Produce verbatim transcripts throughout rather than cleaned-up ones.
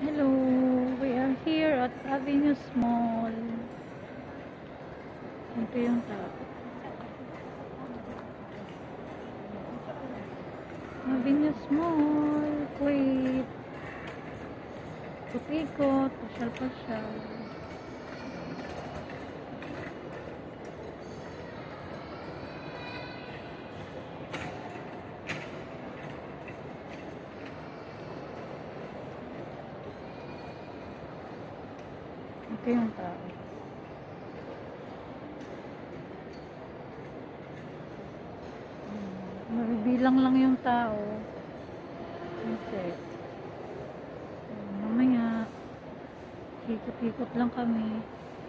Hello, we are here at Avenue Mall. Ito yung tao. Avenue Mall, Kuwait. Ikot-ikot, pasyal-pasyal. Ito yung tao. Mabibilang lang yung tao. Okay. Mamaya, ikot-ikot lang kami.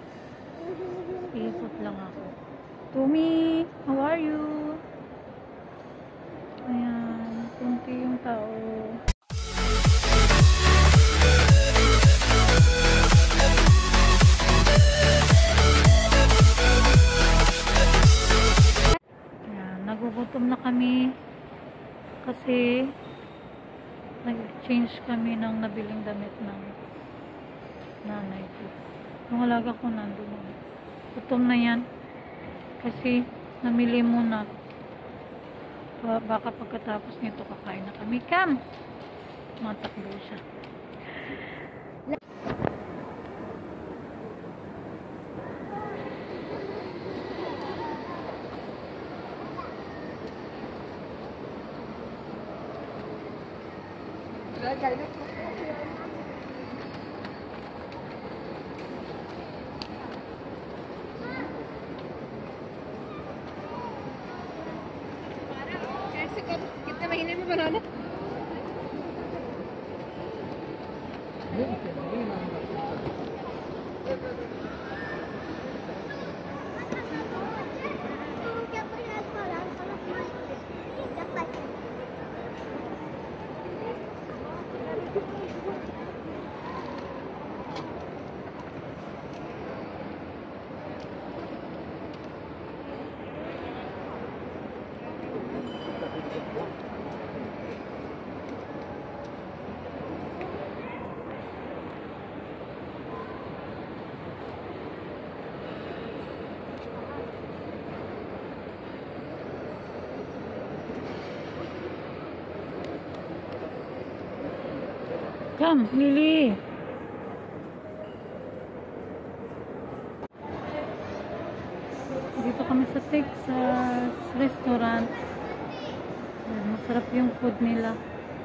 Ikot lang ako. Tumi, how are you? Ayan, kunti yung tao. Nagugutom na kami kasi nag-change kami ng nabiling damit ng nanay ko. Yung alaga ko nandun. Gutom na yan kasi namili muna. Baka pagkatapos nito kakain na kami. Kam! Matakbo siya. कितने महीने में बनाना Come, Lily. Dito kami sa Texas restaurant. Ayan, masarap yung food nila.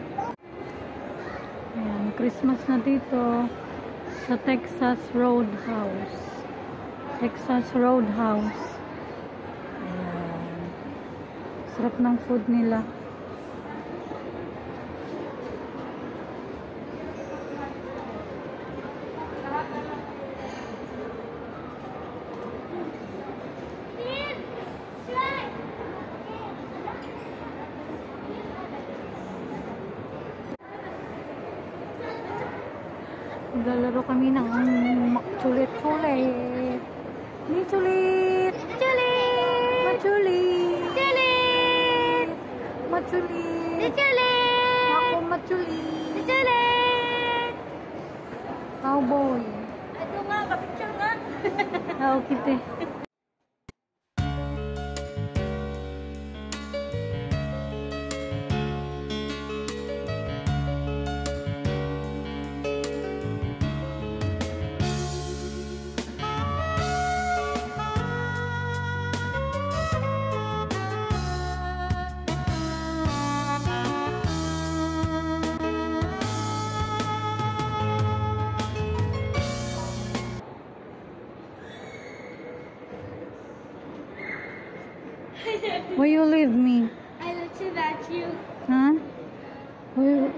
Ayan, Christmas na dito sa Texas Roadhouse. Texas Roadhouse. Ayan. Sarap ng food nila. Naglalaro kami ng makchulit-chulit. Ni chulit! Chulit! Machulit! Chulit! Machulit! Chulit! Ako machulit! Chulit! Cowboy! Ito nga, kapicture nga. Oo, kite. Why you leave me? I looked at you. Huh? Why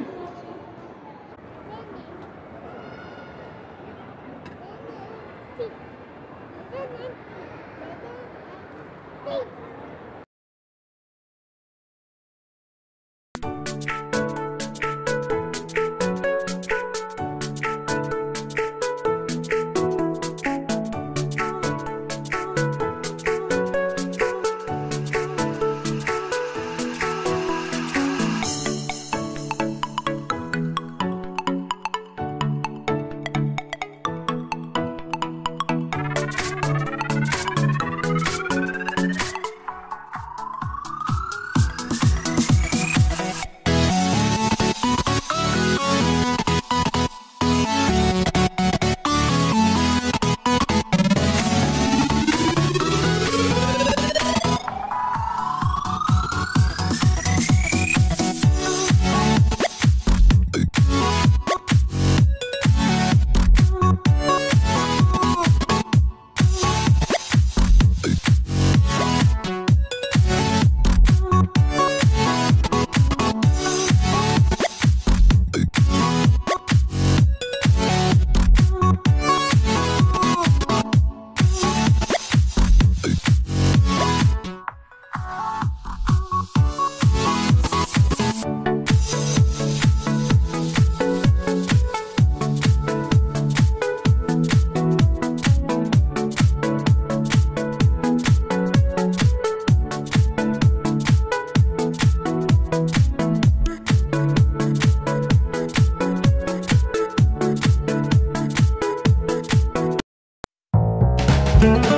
Bye.